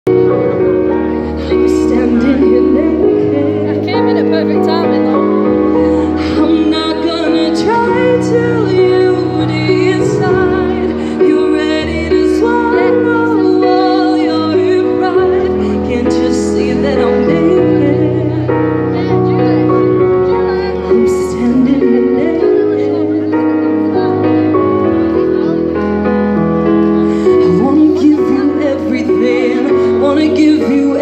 I'm standing here naked. I came in at perfect timing though. I'm not gonna try till you decide you're ready to swallow all your pride. Can't you see that I'm naked? I'm standing here naked. I wanna give you everything, wanna give you